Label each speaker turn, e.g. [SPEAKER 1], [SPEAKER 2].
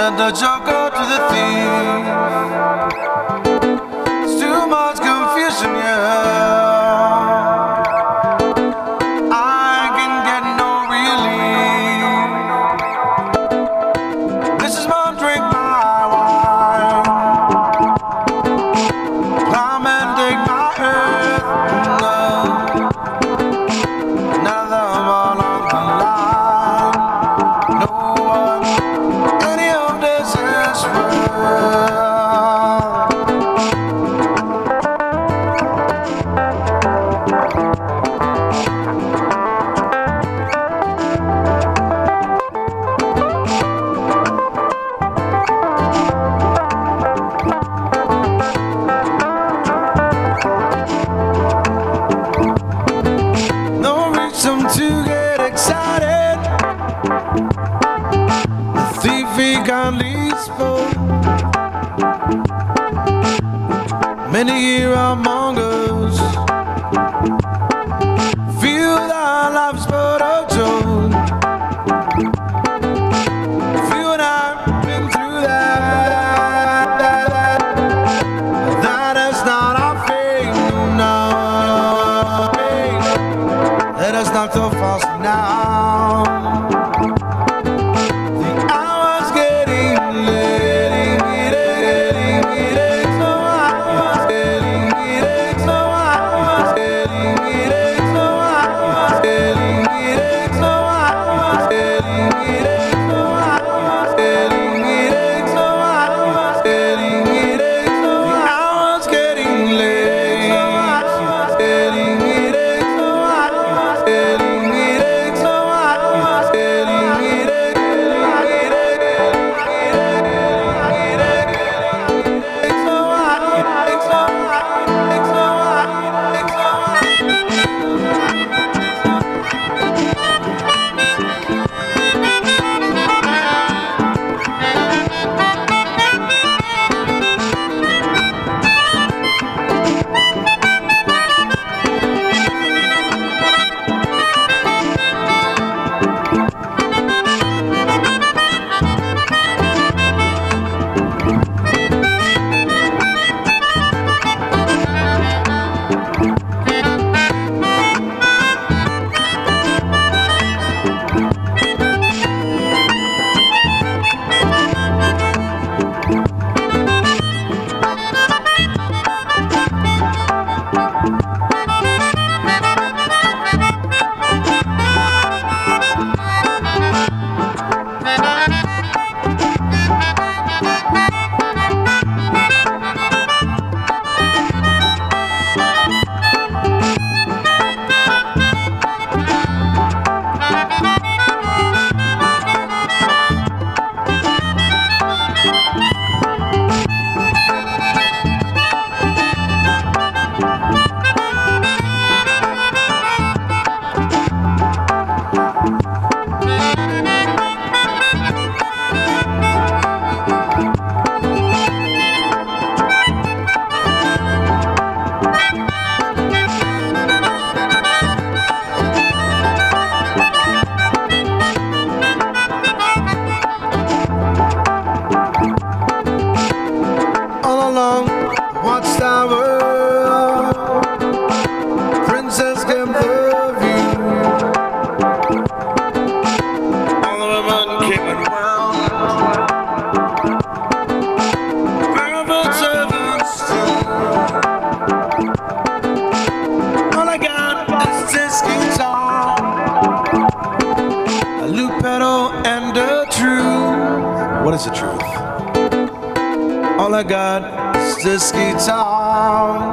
[SPEAKER 1] Send the joker to the thief. It's too much confusion, yeah. I can get no relief. This is my drink, my wine. Climb and take my earth. No, another one on the line. No one, any of this is worth. To get excited, the thief he kindly spoke. Many here among us feel our lives but a joke. Few and I've been through that. That is not our fate, no. Let us not go fast now. The hour's getting late, so I'm getting late, so I'm getting late, so I'm getting late, so I'm getting late, so I'm getting late, so I'm getting late, so the hour's getting late, so I'm getting late, so I'm getting late, so I'm getting late. Watchtower, princess came the view. All the women came and wound. Private servants too. All I got is this guitar, a loop pedal and a truth. What is the truth? All I got is this guitar.